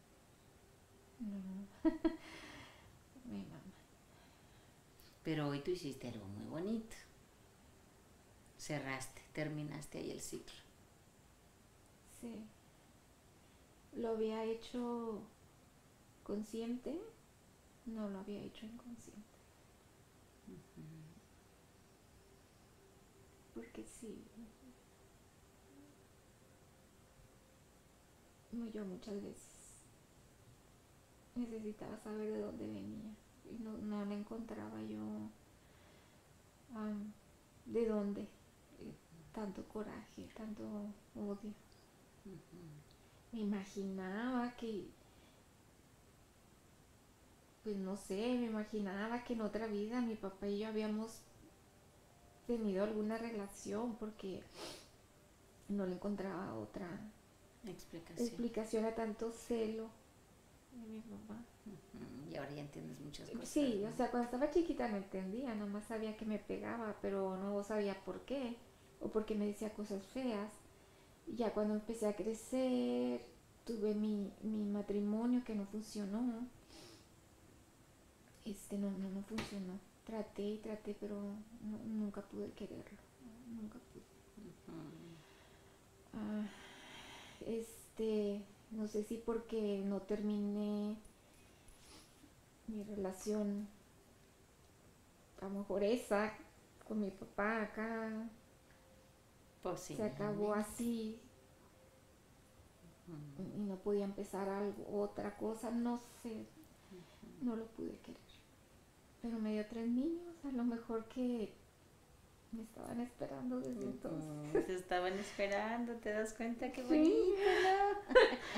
No. Mi mamá. Pero hoy tú hiciste algo muy bonito. Cerraste, terminaste ahí el ciclo. Sí. Lo había hecho consciente, no lo había hecho inconsciente. Uh-huh. Porque sí, yo muchas veces necesitaba saber de dónde venía y no, no le encontraba yo um, de dónde tanto coraje, tanto odio. Uh-huh. Me imaginaba que, pues no sé, me imaginaba que en otra vida mi papá y yo habíamos tenido alguna relación porque no le encontraba otra explicación, explicación a tanto celo de mi mamá. Uh-huh. Y ahora ya entiendes muchas cosas. Sí, ¿no? O sea, cuando estaba chiquita no entendía, nomás sabía que me pegaba, pero no sabía por qué, o porque me decía cosas feas. Y ya cuando empecé a crecer, tuve mi, mi matrimonio que no funcionó. Este no, no, no funcionó. Traté y traté, pero no, nunca pude quererlo. Nunca pude. Uh-huh. Ah, este, no sé si porque no terminé mi relación, a lo mejor esa, con mi papá acá, se acabó Posiblemente. así Mm, y no podía empezar algo, otra cosa, no sé, no lo pude querer. Pero me dio tres niños, a lo mejor que me estaban esperando desde entonces. ujú, te estaban esperando, ¿te das cuenta? Qué Sí, bonito, ¿no?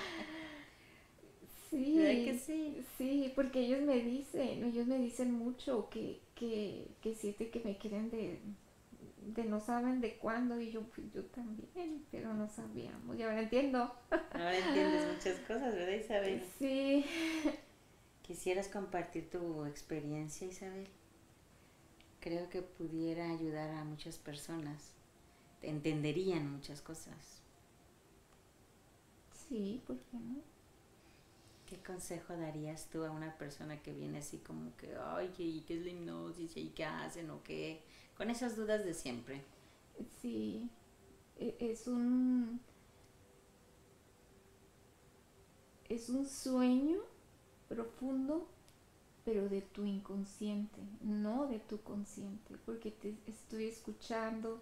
¿Verdad que sí, sí? sí, porque ellos me dicen, ellos me dicen mucho que, que, que sienten que me quieren de, de no saben de cuándo y yo, pues yo también, pero no sabíamos, y ahora entiendo. Ahora entiendes muchas cosas, ¿verdad, Isabel? Sí, ¿Quisieras compartir tu experiencia, Isabel? Creo que pudiera ayudar a muchas personas. Entenderían muchas cosas. sí, ¿por qué no? ¿Qué consejo darías tú a una persona que viene así como que, ay, ¿qué, qué es la hipnosis? ¿Y qué hacen? ¿O qué? Con esas dudas de siempre. Sí, e- es un, es un sueño profundo, pero de tu inconsciente, no de tu consciente, porque te estoy escuchando,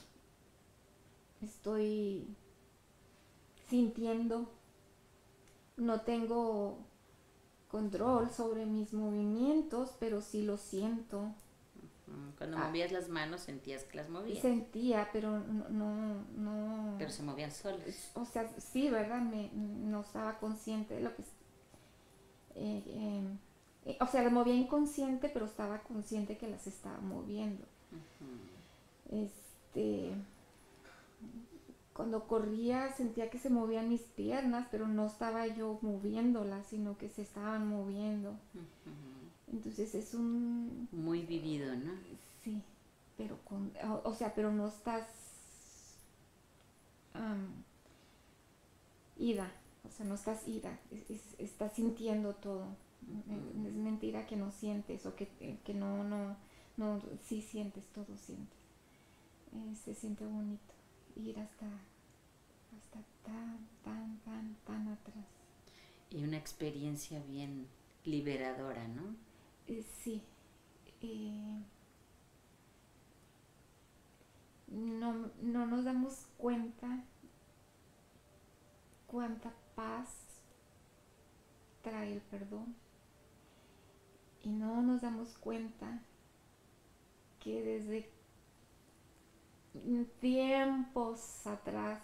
estoy sintiendo, no tengo control sobre mis movimientos, pero sí lo siento. Mm, Cuando Ah, movías las manos sentías que las movías, sentía, pero no, no, no, pero se movían solas. o sea, sí, ¿verdad? Me, no estaba consciente de lo que... Eh, eh, eh, o sea, las movía inconsciente, pero estaba consciente que las estaba moviendo. Ujú, Este, cuando corría sentía que se movían mis piernas, pero no estaba yo moviéndolas, sino que se estaban moviendo. ujú. Entonces es un... Muy vivido, ¿no? Sí, pero con... O, o sea, pero no estás... Um, ida, o sea, no estás ida, es, es, estás sintiendo todo. Es, es Ujú. mentira que no sientes o que, eh, que no, no, no, sí sientes, todo sientes. Eh, se siente bonito ir hasta, hasta tan, tan, tan, tan atrás. Y una experiencia bien liberadora, ¿no? Eh, sí, eh, no, no nos damos cuenta cuánta paz trae el perdón y no nos damos cuenta que desde tiempos atrás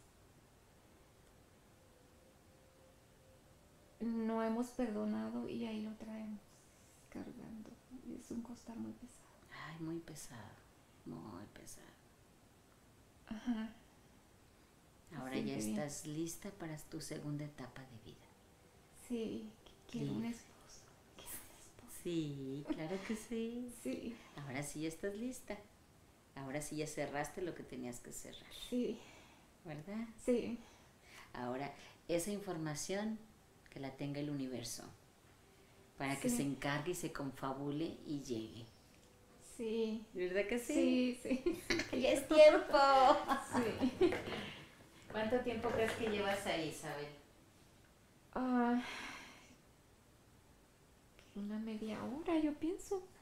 no hemos perdonado y ahí lo traemos cargando. Es un costal muy pesado. Ay, muy pesado, muy pesado. Ajá, se Ahora ya siente bien. estás lista para tu segunda etapa de vida. Sí, quiero un Libre. esposo. Quiero un esposo. Sí, claro que sí. Sí, Ahora sí ya estás lista. Ahora sí ya cerraste lo que tenías que cerrar, sí, ¿verdad? sí, Ahora, esa información que la tenga el universo, para que se sí, encargue y se confabule y llegue. sí, ¿Verdad que sí? sí, sí, sí, ¡Ya es tiempo! sí. ¿Cuánto tiempo crees que llevas ahí, Isabel? Ah, una media hora, yo pienso.